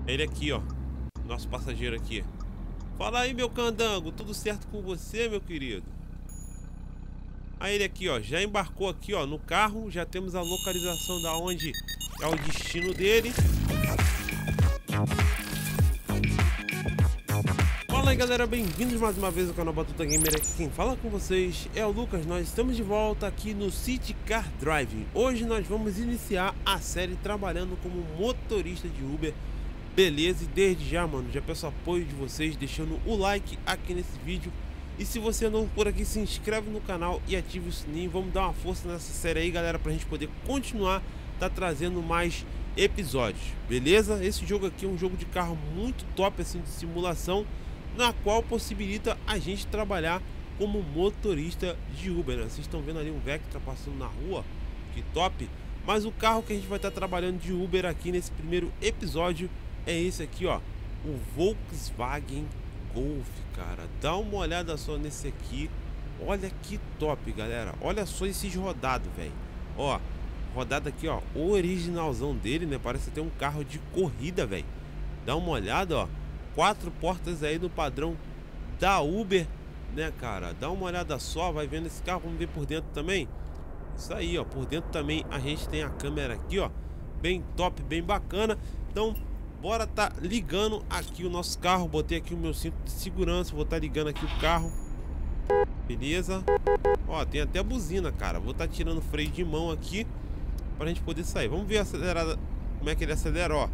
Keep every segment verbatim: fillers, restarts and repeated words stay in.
Ele aqui, ó. Nosso passageiro aqui. Fala aí, meu candango. Tudo certo com você, meu querido? Aí ele aqui, ó. Já embarcou aqui, ó, no carro. Já temos a localização da onde é o destino dele. Fala aí, galera, bem-vindos mais uma vez ao canal Batuta Gamer. Aqui quem fala com vocês é o Lucas. Nós estamos de volta aqui no City Car Driving. Hoje nós vamos iniciar a série trabalhando como motorista de Uber. Beleza? E desde já, mano, já peço apoio de vocês deixando o like aqui nesse vídeo. E se você é novo por aqui, se inscreve no canal e ative o sininho. Vamos dar uma força nessa série aí, galera, pra gente poder continuar tá trazendo mais episódios, beleza? Esse jogo aqui é um jogo de carro muito top, assim, de simulação, na qual possibilita a gente trabalhar como motorista de Uber, né? Vocês estão vendo ali um Vectra passando na rua, que top. Mas o carro que a gente vai estar trabalhando de Uber aqui nesse primeiro episódio é esse aqui, ó, o Volkswagen Golf, cara. Dá uma olhada só nesse aqui. Olha que top, galera. Olha só esses rodados, velho. Ó, rodada aqui, ó, o originalzão dele, né? Parece ter um carro de corrida, velho. Dá uma olhada, ó. Quatro portas aí no padrão da Uber, né, cara? Dá uma olhada só, vai vendo esse carro. Vamos ver por dentro também. Isso aí, ó. Por dentro também a gente tem a câmera aqui, ó. Bem top, bem bacana. Então, bora tá ligando aqui o nosso carro. Botei aqui o meu cinto de segurança. Vou tá ligando aqui o carro. Beleza. Ó, tem até buzina, cara. Vou tá tirando o freio de mão aqui pra gente poder sair. Vamos ver a acelerada. Como é que ele acelera, ó.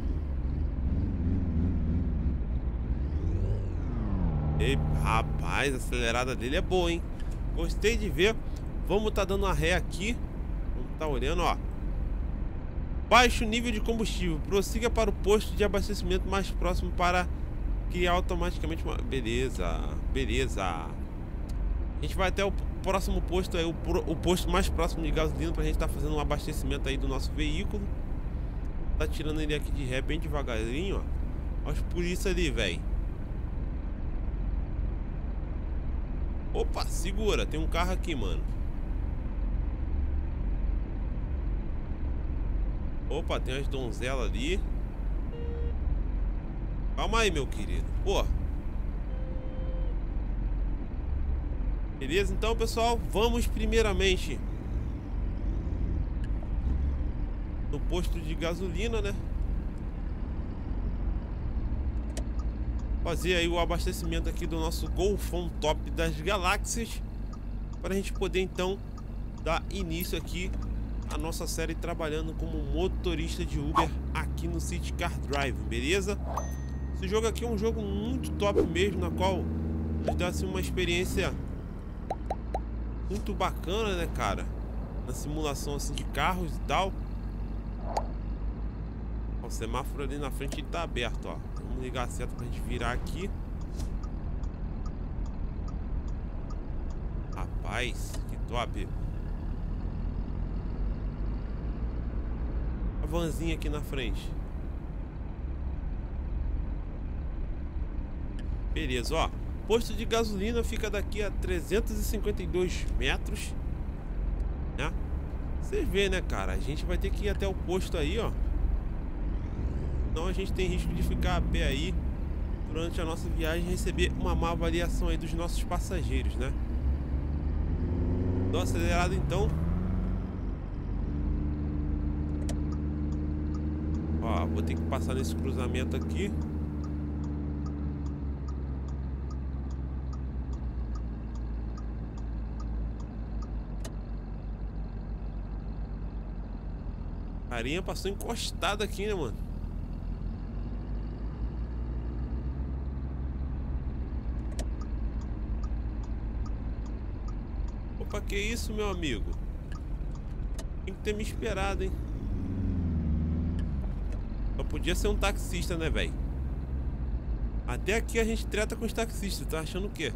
Ei, rapaz, a acelerada dele é boa, hein? Gostei de ver. Vamos tá dando a ré aqui. Vamos tá olhando, ó. Baixo nível de combustível. Prossiga para o posto de abastecimento mais próximo para criar automaticamente uma... Beleza, beleza. A gente vai até o próximo posto aí, o, o posto mais próximo de gasolina, pra gente tá fazendo um abastecimento aí do nosso veículo. Tá tirando ele aqui de ré bem devagarinho, ó. Olha os polícia ali, velho. Opa, segura, tem um carro aqui, mano. Opa, tem as donzelas ali. Calma aí, meu querido. Pô. Beleza, então, pessoal, vamos primeiramente no posto de gasolina, né? Fazer aí o abastecimento aqui do nosso Golfão top das galáxias, para a gente poder então dar início aqui a nossa série trabalhando como motorista de Uber aqui no City Car Drive, beleza? Esse jogo aqui é um jogo muito top mesmo, na qual nos dá assim uma experiência muito bacana, né, cara? Na simulação assim de carros e tal. Ó, o semáforo ali na frente ele tá aberto, ó. Vamos ligar a seta pra gente virar aqui. Rapaz, que top. A vanzinha aqui na frente. Beleza, ó. Posto de gasolina fica daqui a trezentos e cinquenta e dois metros, né? Vocês vê, né, cara? A gente vai ter que ir até o posto aí, ó. Então a gente tem risco de ficar a pé aí durante a nossa viagem e receber uma má avaliação aí dos nossos passageiros, né? Dou acelerado então. Ó, vou ter que passar nesse cruzamento aqui. A carinha passou encostada aqui, né, mano? Opa, que isso, meu amigo? Tem que ter me esperado, hein? Só podia ser um taxista, né, velho? Até aqui a gente trata com os taxistas. Tá achando o quê?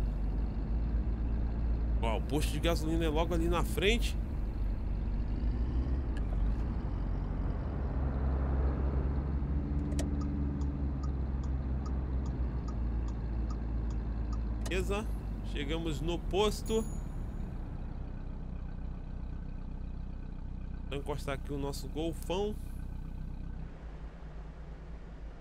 Ó, o posto de gasolina é logo ali na frente. Beleza, chegamos no posto. Vou encostar aqui o nosso golfão.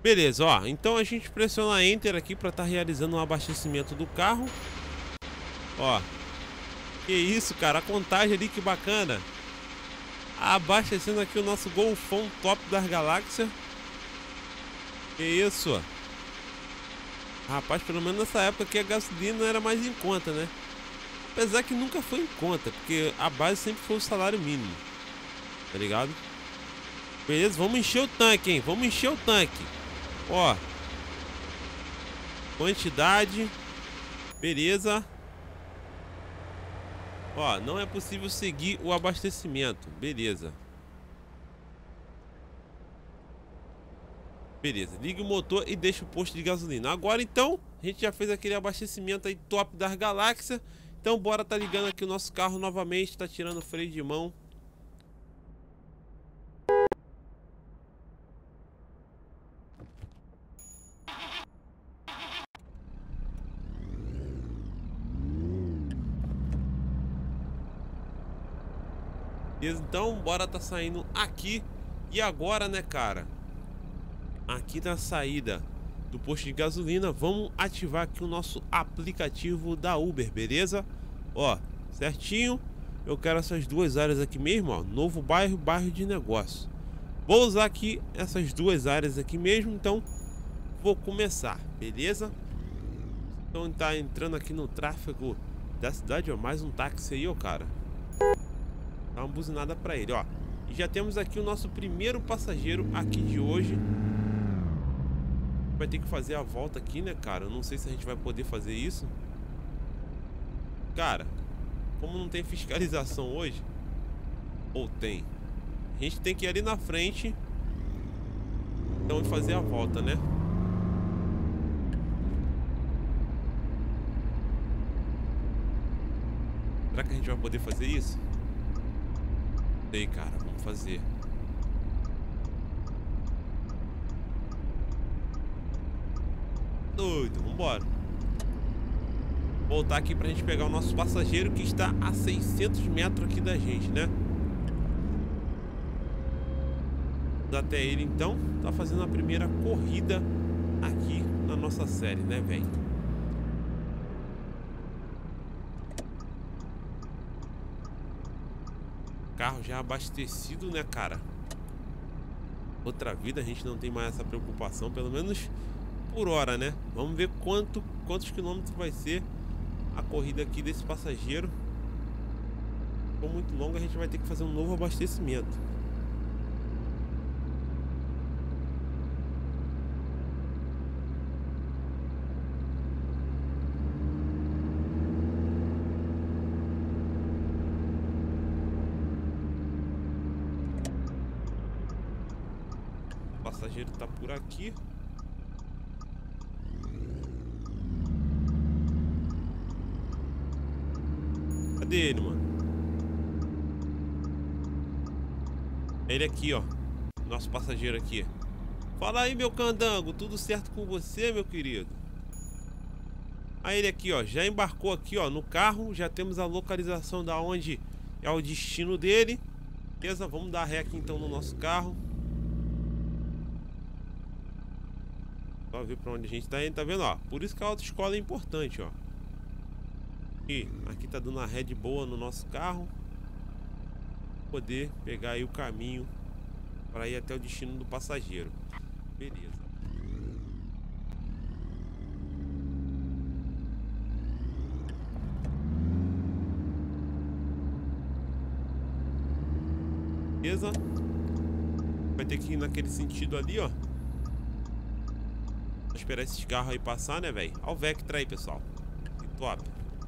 Beleza, ó. Então a gente pressiona Enter aqui para estar tá realizando um abastecimento do carro. Ó. Que isso, cara. A contagem ali, que bacana. Abastecendo aqui o nosso Golfão top das galáxias. Que isso, ó. Rapaz, pelo menos nessa época que a gasolina era mais em conta, né? Apesar que nunca foi em conta, porque a base sempre foi o salário mínimo. Tá ligado? Beleza, vamos encher o tanque, hein? Vamos encher o tanque. Ó. Quantidade. Beleza. Ó, não é possível seguir o abastecimento. Beleza. Beleza, liga o motor e deixa o posto de gasolina. Agora então, a gente já fez aquele abastecimento aí top das galáxias. Então bora tá ligando aqui o nosso carro novamente. Tá tirando o freio de mão. Então bora tá saindo aqui. E agora, né, cara, aqui na saída do posto de gasolina, vamos ativar aqui o nosso aplicativo da Uber, beleza? Ó, certinho. Eu quero essas duas áreas aqui mesmo, ó. Novo bairro, bairro de negócio. Vou usar aqui essas duas áreas aqui mesmo, então vou começar, beleza? Então tá entrando aqui no tráfego da cidade, ó. Mais um táxi aí, ó, cara. Dá uma buzinada pra ele, ó. E já temos aqui o nosso primeiro passageiro aqui de hoje. Vai ter que fazer a volta aqui, né, cara? Eu não sei se a gente vai poder fazer isso. Cara, como não tem fiscalização hoje, ou tem, a gente tem que ir ali na frente, então, e fazer a volta, né? Será que a gente vai poder fazer isso? Não sei, cara. Vamos fazer. Doido, vambora. Voltar aqui pra gente pegar o nosso passageiro, que está a seiscentos metros aqui da gente, né? Até ele, então, tá fazendo a primeira corrida aqui na nossa série, né, velho? Carro já abastecido, né, cara? Outra vida, a gente não tem mais essa preocupação, pelo menos por hora, né? Vamos ver quanto, quantos quilômetros vai ser a corrida aqui desse passageiro. Se for muito longa, a gente vai ter que fazer um novo abastecimento. O passageiro tá por aqui. Cadê ele, mano? Ele aqui, ó. Nosso passageiro aqui. Fala aí, meu candango. Tudo certo com você, meu querido? Aí ele aqui, ó. Já embarcou aqui, ó, no carro. Já temos a localização da onde é o destino dele. Beleza? Vamos dar ré aqui então no nosso carro. Só ver pra onde a gente tá indo, tá vendo, ó? Por isso que a autoescola é importante, ó. E aqui tá dando a ré de boa no nosso carro. Poder pegar aí o caminho para ir até o destino do passageiro. Beleza. Beleza. Vai ter que ir naquele sentido ali, ó. Vou esperar esses carros aí passar, né, velho? Olha o Vectra aí, pessoal. Que top.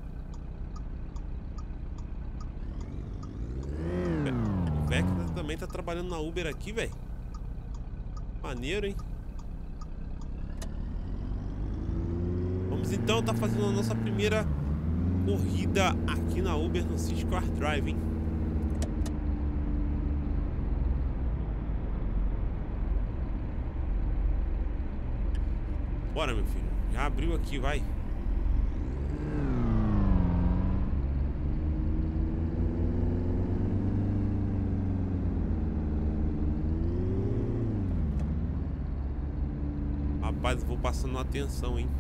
O Vectra também tá trabalhando na Uber aqui, velho. Maneiro, hein? Vamos então tá fazendo a nossa primeira corrida aqui na Uber no City Car Driving. Bora, meu filho. Já abriu aqui, vai. Rapaz, eu vou passando atenção, hein?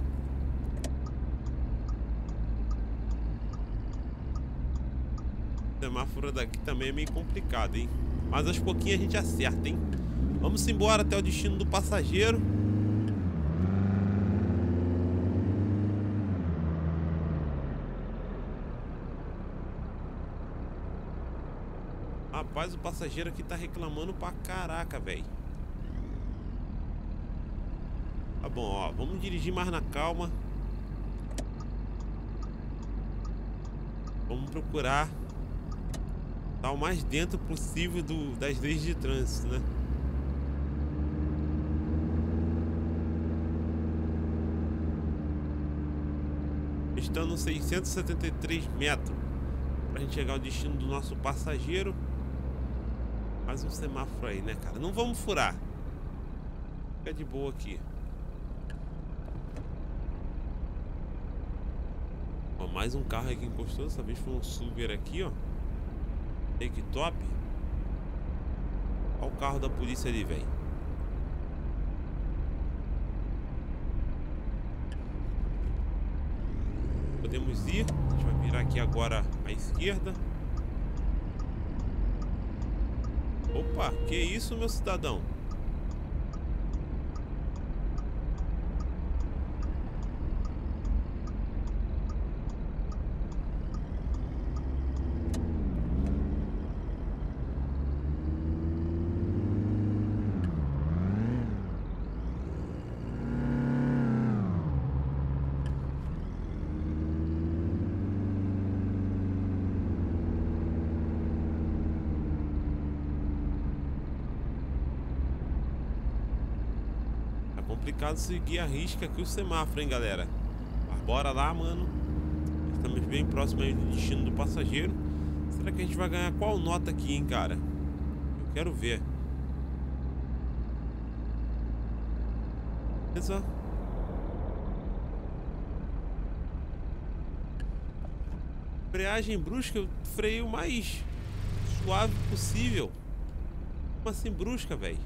O semáforo daqui também é meio complicado, hein? Mas aos pouquinhos a gente acerta, hein? Vamos embora até o destino do passageiro. Rapaz, o passageiro aqui tá reclamando pra caraca, velho. Tá bom, ó. Vamos dirigir mais na calma. Vamos procurar estar o mais dentro possível do, das leis de trânsito, né? Estando seiscentos e setenta e três metros pra gente chegar ao destino do nosso passageiro. Mais um semáforo aí, né, cara? Não vamos furar. Fica de boa aqui. Ó, mais um carro aí que encostou. Dessa vez foi um Subaru aqui, ó. Take top. Olha o carro da polícia ali, velho. Podemos ir. A gente vai virar aqui agora à esquerda. Opa, que isso, meu cidadão? Complicado seguir a risca aqui o semáforo, hein, galera? Mas bora lá, mano. Estamos bem próximos aí do destino do passageiro. Será que a gente vai ganhar qual nota aqui, hein, cara? Eu quero ver. Beleza? Freagem brusca, eu freio o mais suave possível. Como assim brusca, velho?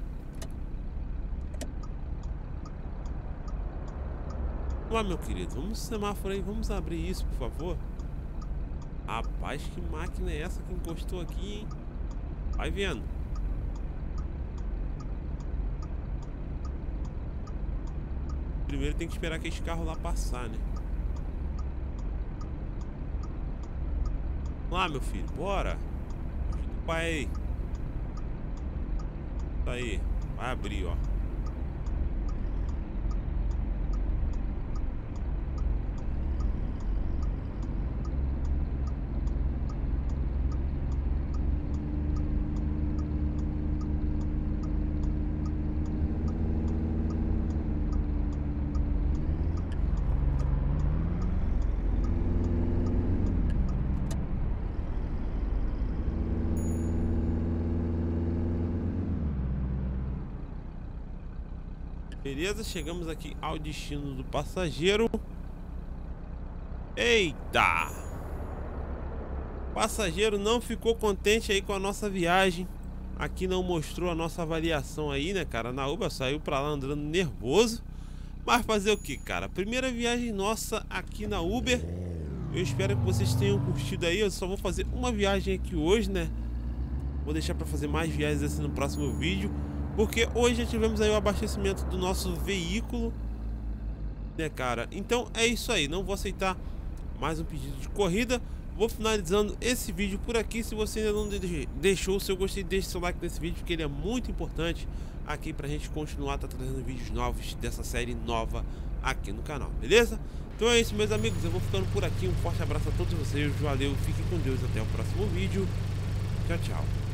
Vamos lá, meu querido, vamos no semáforo aí, vamos abrir isso, por favor. Rapaz, que máquina é essa que encostou aqui, hein? Vai vendo. Primeiro tem que esperar aquele carro lá passar, né? Vamos lá, meu filho, bora. Ajuda o pai aí. Tá aí, vai abrir, ó. Beleza, chegamos aqui ao destino do passageiro. Eita! O passageiro não ficou contente aí com a nossa viagem. Aqui não mostrou a nossa avaliação aí, né, cara? Na Uber saiu pra lá andando nervoso. Mas fazer o que, cara? Primeira viagem nossa aqui na Uber. Eu espero que vocês tenham curtido aí. Eu só vou fazer uma viagem aqui hoje, né? Vou deixar pra fazer mais viagens assim no próximo vídeo. Porque hoje já tivemos aí o abastecimento do nosso veículo, né, cara? Então é isso aí, não vou aceitar mais um pedido de corrida. Vou finalizando esse vídeo por aqui. Se você ainda não deixou o seu gostei, deixe seu like nesse vídeo, porque ele é muito importante aqui pra gente continuar tá trazendo vídeos novos dessa série nova aqui no canal, beleza? Então é isso, meus amigos, eu vou ficando por aqui. Um forte abraço a todos vocês, valeu, fiquem com Deus, até o próximo vídeo. Tchau, tchau.